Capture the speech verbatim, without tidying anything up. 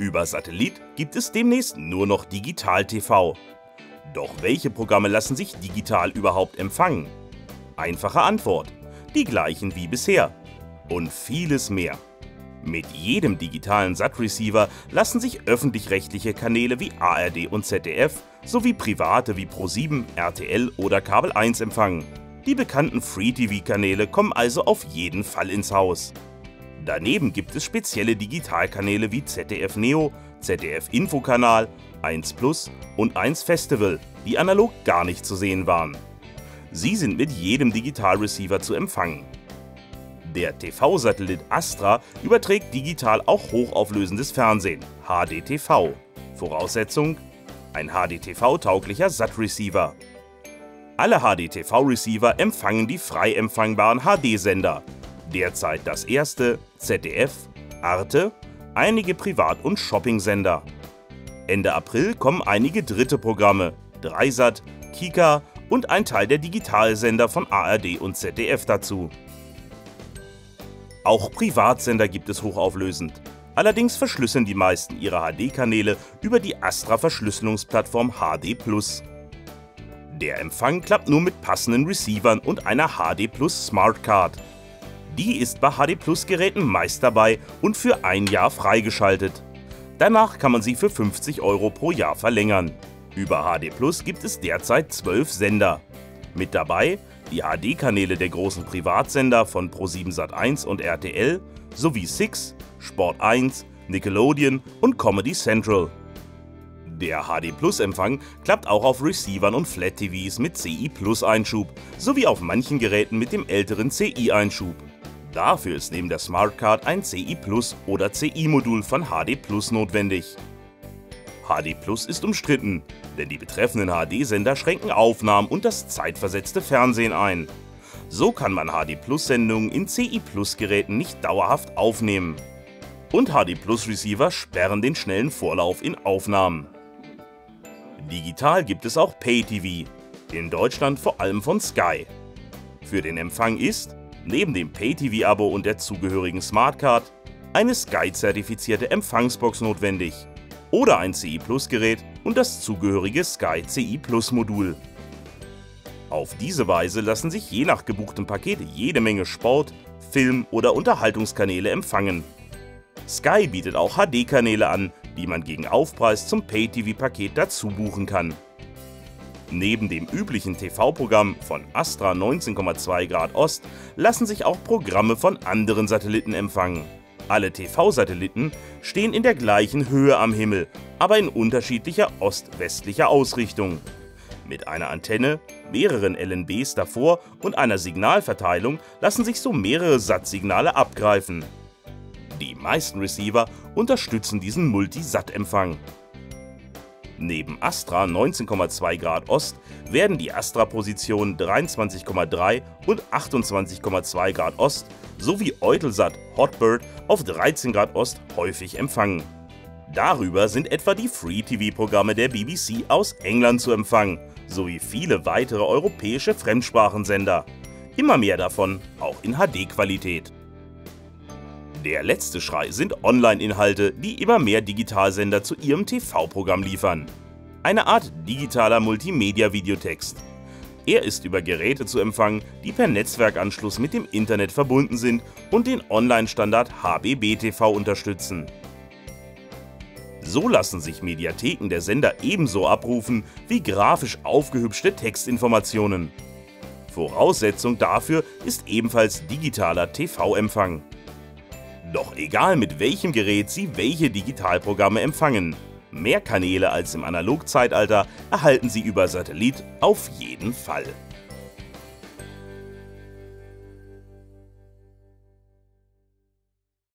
Über Satellit gibt es demnächst nur noch Digital-T V. Doch welche Programme lassen sich digital überhaupt empfangen? Einfache Antwort: die gleichen wie bisher. Und vieles mehr. Mit jedem digitalen S A T-Receiver lassen sich öffentlich-rechtliche Kanäle wie A R D und Z D F sowie private wie ProSieben, R T L oder Kabel eins empfangen. Die bekannten Free-T V-Kanäle kommen also auf jeden Fall ins Haus. Daneben gibt es spezielle Digitalkanäle wie Z D F Neo, Z D F Infokanal, eins Plus und eins Festival, die analog gar nicht zu sehen waren. Sie sind mit jedem Digital-Receiver zu empfangen. Der T V-Satellit Astra überträgt digital auch hochauflösendes Fernsehen, H D T V. Voraussetzung: ein H D T V-tauglicher S A T-Receiver. Alle H D T V-Receiver empfangen die frei empfangbaren H D-Sender. Derzeit das erste, Z D F, Arte, einige Privat- und Shopping-Sender. Ende April kommen einige dritte Programme, Dreisat, Kika und ein Teil der Digitalsender von A R D und Z D F dazu. Auch Privatsender gibt es hochauflösend. Allerdings verschlüsseln die meisten ihre H D-Kanäle über die Astra-Verschlüsselungsplattform H D Plus. Der Empfang klappt nur mit passenden Receivern und einer H D Plus Smartcard. Die ist bei H D Plus Geräten meist dabei und für ein Jahr freigeschaltet. Danach kann man sie für fünfzig Euro pro Jahr verlängern. Über H D Plus gibt es derzeit zwölf Sender. Mit dabei die H D-Kanäle der großen Privatsender von ProSieben Sat eins und R T L sowie Six, Sport eins, Nickelodeon und Comedy Central. Der H D Plus-Empfang klappt auch auf Receivern und Flat-T Vs mit C I Plus-Einschub sowie auf manchen Geräten mit dem älteren C I-Einschub. Dafür ist neben der Smartcard ein C I Plus oder C I-Modul von H D Plus notwendig. H D Plus ist umstritten, denn die betreffenden H D-Sender schränken Aufnahmen und das zeitversetzte Fernsehen ein. So kann man H D Plus-Sendungen in C I Plus-Geräten nicht dauerhaft aufnehmen. Und H D Plus-Receiver sperren den schnellen Vorlauf in Aufnahmen. Digital gibt es auch Pay-T V, in Deutschland vor allem von Sky. Für den Empfang ist, neben dem Pay-T V-Abo und der zugehörigen Smartcard, eine Sky-zertifizierte Empfangsbox notwendig oder ein C I Plus-Gerät und das zugehörige Sky C I Plus-Modul. Auf diese Weise lassen sich je nach gebuchtem Paket jede Menge Sport-, Film- oder Unterhaltungskanäle empfangen. Sky bietet auch H D-Kanäle an, die man gegen Aufpreis zum Pay-T V-Paket dazu buchen kann. Neben dem üblichen T V-Programm von Astra neunzehn Komma zwei Grad Ost lassen sich auch Programme von anderen Satelliten empfangen. Alle T V-Satelliten stehen in der gleichen Höhe am Himmel, aber in unterschiedlicher ost-westlicher Ausrichtung. Mit einer Antenne, mehreren L N Bs davor und einer Signalverteilung lassen sich so mehrere S A T-Signale abgreifen. Die meisten Receiver unterstützen diesen Multi-S A T-Empfang. Neben Astra neunzehn Komma zwei Grad Ost werden die Astra-Positionen dreiundzwanzig Komma drei und achtundzwanzig Komma zwei Grad Ost sowie Eutelsat Hotbird auf dreizehn Grad Ost häufig empfangen. Darüber sind etwa die Free-T V-Programme der B B C aus England zu empfangen, sowie viele weitere europäische Fremdsprachensender. Immer mehr davon auch in H D-Qualität. Der letzte Schrei sind Online-Inhalte, die immer mehr Digitalsender zu ihrem T V-Programm liefern. Eine Art digitaler Multimedia-Videotext. Er ist über Geräte zu empfangen, die per Netzwerkanschluss mit dem Internet verbunden sind und den Online-Standard H B B T V unterstützen. So lassen sich Mediatheken der Sender ebenso abrufen wie grafisch aufgehübschte Textinformationen. Voraussetzung dafür ist ebenfalls digitaler T V-Empfang. Doch egal mit welchem Gerät Sie welche Digitalprogramme empfangen, mehr Kanäle als im Analogzeitalter erhalten Sie über Satellit auf jeden Fall.